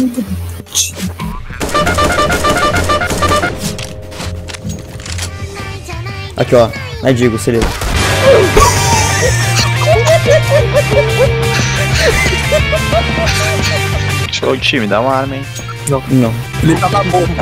Aqui, ó. Aí digo, se liga. Show de time, dá uma arma, hein? Não. Não. Ele tá na boca.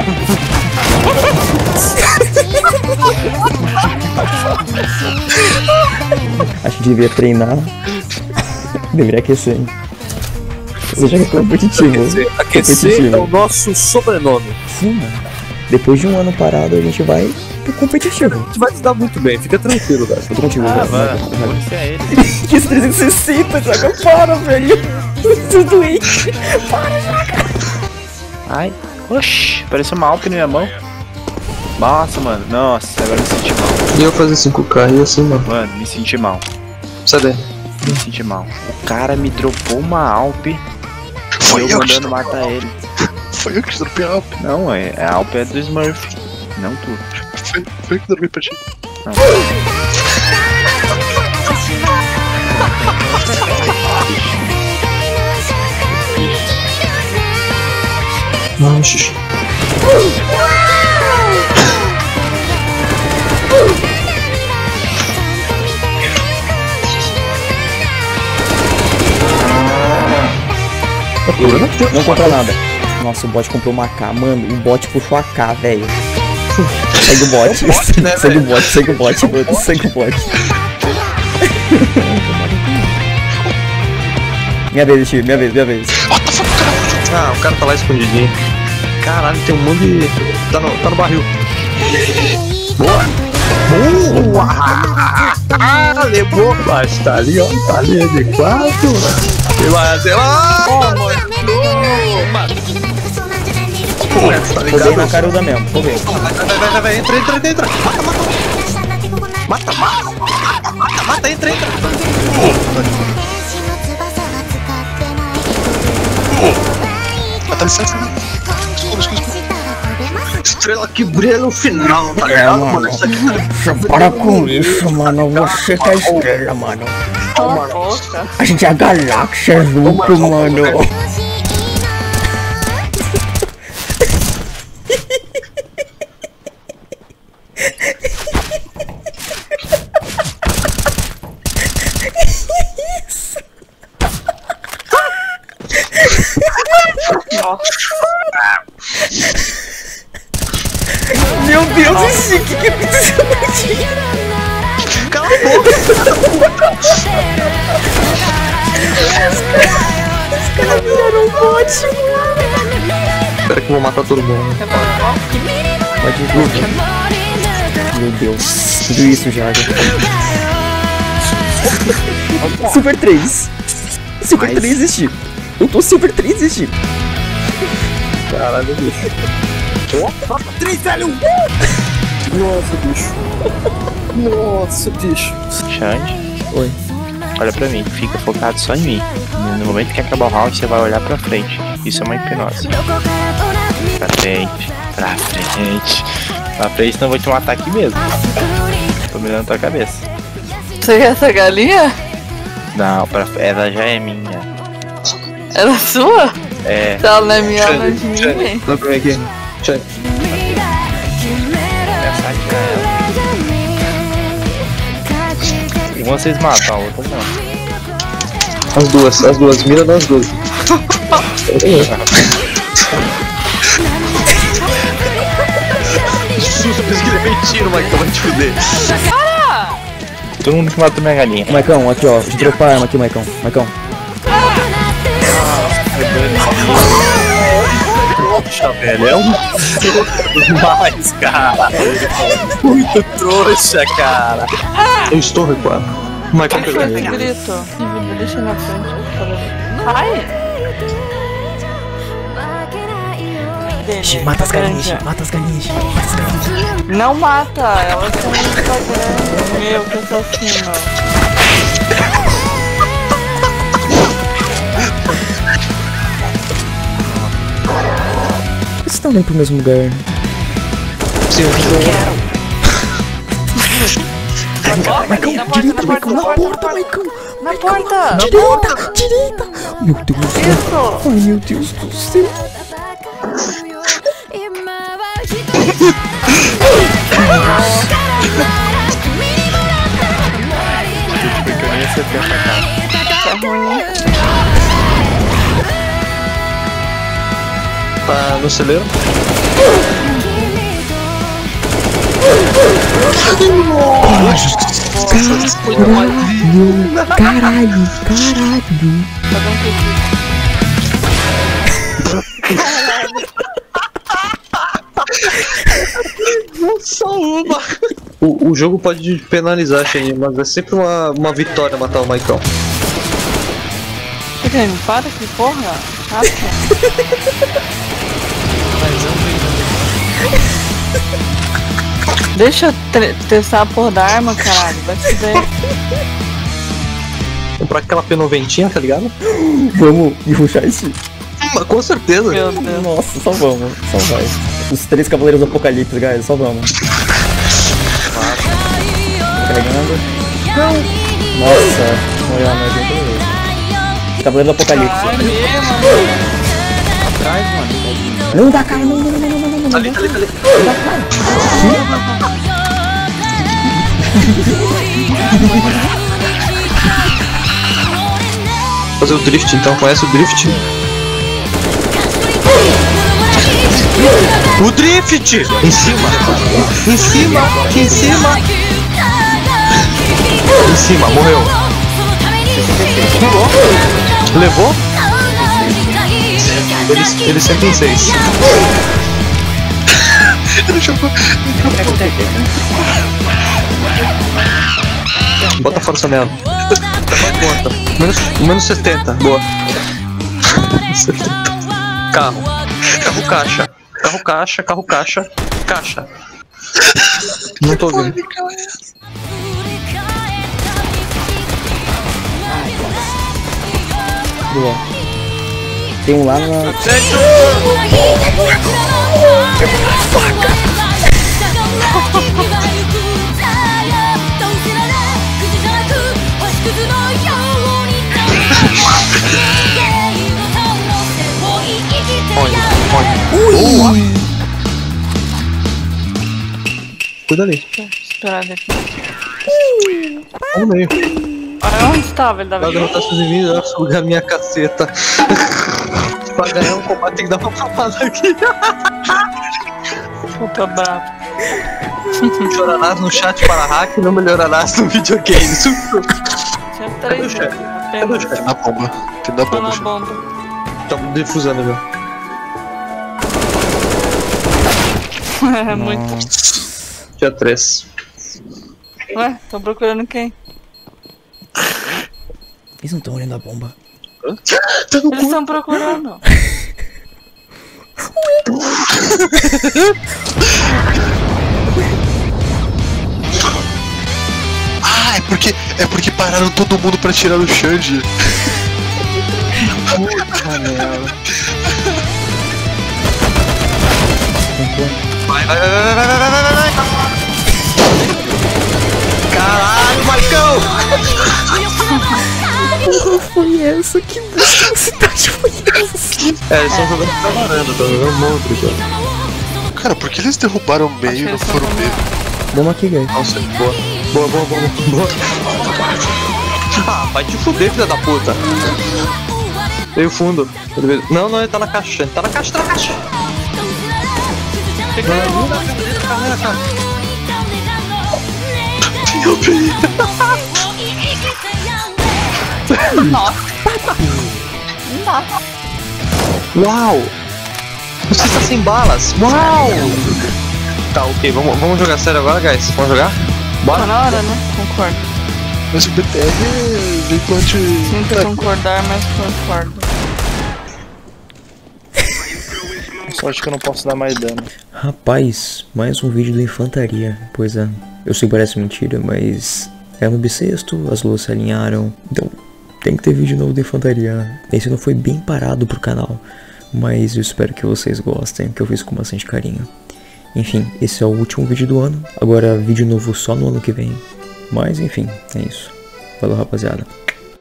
Acho que devia treinar. Deveria aquecer, hein? Seja competitivo. Aquecer é o nosso sobrenome. Sim, mano. Depois de um ano parado, a gente vai pro competitivo. A gente vai se dar muito bem, fica tranquilo, velho. Eu tô contigo, velho. Você é ele. Que 360, joga para, velho. Tô doente. Para, joga. Ai, oxi, pareceu uma Alp na minha mão. Nossa, mano, nossa, agora me senti mal. E eu fazer 5K e assim, mano. Mano, me senti mal. Sai daí. Me senti mal. O cara me dropou uma Alp e eu mandando matar ele. Foi eu que te dropei a Alp. Não, a Alp é do Smurf, não tu. Foi eu que dropei pra ti. Não. Não, xixi. Não compra nada. Nossa, o bot comprou uma AK, mano. O bot puxou a AK, velho. Segue o bot. Segue o bot, segue o bot, mano. Segue o bot. Minha vez, tio, minha vez. Ah, o cara tá lá escondidinho. Caralho, tem um monte de... Tá no barril. Boa! Boa! Ah, levou! Mas tá ali, ó. Tá ali de 4. E vai, sei lá! Tá ligado? Foguei na caruda mesmo, foguei. Vai, entra. Mata, entra. Mata licença. Estrela que brilha no final, tá ligado, mano? Isso aqui Para com isso, mano. Você que é a estrela, mano. A gente é a galáxia junto, mano. Meu Deus, esse que aconteceu aqui? cala a boca! Os caras viraram um bot, mano. Espera que eu vou matar todo mundo. Pode ir, meu Deus, tudo isso já. Super 3. Super 3 existe. Eu tô Super 3 existe. Caralho, bicho. 3, velho! Nossa, bicho. Xande, Oi. olha pra mim, fica focado só em mim. No momento que acabar o round, você vai olhar pra frente. Isso é uma hipnose. Pra frente. Pra frente, senão eu vou te matar aqui mesmo. Tô mirando na tua cabeça. Você quer essa galinha? Não, ela já é minha. Ela é sua? É. Se ela não é minha, ela é de ninguém. Dá pra mim aqui. Check. Uma vocês matam, a outra não. As duas, mira nas duas. Mentira, Maicon, vai te fuder. Todo mundo que matou minha galinha. Maicon, aqui ó, deixa eu dropar a arma aqui, Maicon. Poxa, velho, é um demais, cara. Muito trouxa, cara. Eu estou recuado. Maicon Quem pegou. foi esse grito? Me deixa na frente. Ai! Mata as galinhas, mata as galinhas. Não mata, elas estão no Instagram. Meu, que assassino. Vocês estão indo pro mesmo lugar. Sim, eu Maicon, direita, Maicon, na porta, Maicon. Na porta! Direita! Direita! Meu Deus do céu! Isso! Ai, meu Deus do céu! Porque eu nem acertei essa cara. Tá ruim. Tá no celeiro. Caralho! Só uma. O jogo pode penalizar, Shane, mas é sempre uma vitória matar o Maicon. Guilherme, para que porra! Rápido. Deixa eu testar a porra da arma, caralho. Vai se ver. Comprar aquela P90, tá ligado? Vamos rushar esse. Com certeza. Meu Deus. Nossa, só vamos. Só vai. Os 3 cavaleiros do apocalipse, guys. Só vamos. Carregando. Nossa, morreu a noite inteira. Cavaleiro do apocalipse. Ai, meu, Atrás, mano. Não dá cara, não. Ali. Fazer o drift então, conhece o drift? O drift! Em cima! Morreu! Levou? Ele sempre em 6. Ele jogou. Bota força nela. Conta. Menos 70. Boa. 70. Carro caixa. Não tô ouvindo. Boa. Tem um lá na... Ui! Cuida ali. Esperar daqui. No meio. Olha onde estava, ele dava Pra derrotar seus inimigos, eu sugar minha caceta. Pra ganhar um combate tem que dar uma papada aqui. puta bravo. Melhorarás no chat para hack, não melhorarás no videogame. Tinha 3 chefe? apenas. Cadê o chefe? Na bomba. Tem da Tô bomba. na chefe. bomba. Tá defusando já. É muito. Tinha 3. Ué, tô procurando quem? Eles não estão olhando a bomba. Eles estão procurando. Ah, é porque pararam todo mundo pra tirar o Xande. Puta merda. Vai. Caralho, Marcão! Foi essa? Que velocidade foi essa? Eles estão jogando pra varanda, tá jogando monstro já. Cara, por que eles derrubaram o meio e não foram o meio? Vamos aqui, guys. Nossa, boa. Ah, vai te fuder, filha da puta. Veio fundo. Não, ele tá na caixa. Tá na caixa. Eu peguei. Nossa. Uau! Você está sem balas. Uau! Tá, ok. Vamos jogar sério agora, guys? Vamos jogar? Tá Bora? na hora, né? Concordo. Mas o BTR vem com Sinto concordar, mas concordo. Só acho que eu não posso dar mais dano. Rapaz, mais um vídeo da infantaria. Pois é, eu sei que parece mentira, mas é no bissexto, as luas se alinharam. Então tem que ter vídeo novo da infantaria. Esse não foi bem parado pro canal, mas eu espero que vocês gostem, que eu fiz com bastante carinho. Enfim, esse é o último vídeo do ano. Agora vídeo novo só no ano que vem. Mas enfim, é isso. Valeu, rapaziada.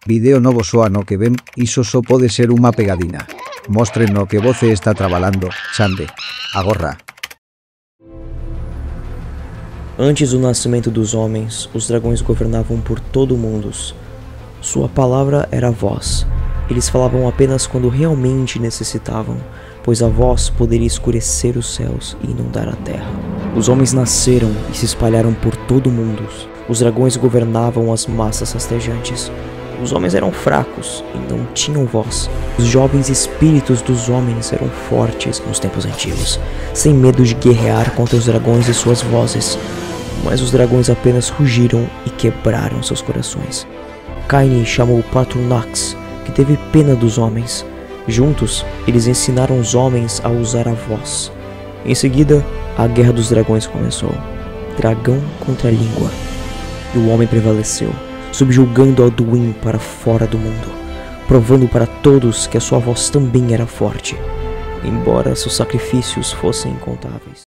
Vídeo novo soano que vem, iso só pode ser unha pegadina. Mostren-no que voce está trabalhando, Xande. Agorra. Antes do nascimento dos homens, os dragões governavam por todo o mundo. Sua palavra era a voz. Eles falavam apenas quando realmente necessitavam, pois a voz poderia escurecer os céus e inundar a terra. Os homens nasceram e se espalharam por todo o mundo. Os dragões governavam as massas rastejantes. Os homens eram fracos e não tinham voz. Os jovens espíritos dos homens eram fortes nos tempos antigos, sem medo de guerrear contra os dragões e suas vozes. Mas os dragões apenas rugiram e quebraram seus corações. Kaini chamou Patronax, que teve pena dos homens. Juntos, eles ensinaram os homens a usar a voz. Em seguida, a Guerra dos Dragões começou. Dragão contra língua. E o homem prevaleceu, subjugando Alduin para fora do mundo, provando para todos que a sua voz também era forte, embora seus sacrifícios fossem incontáveis.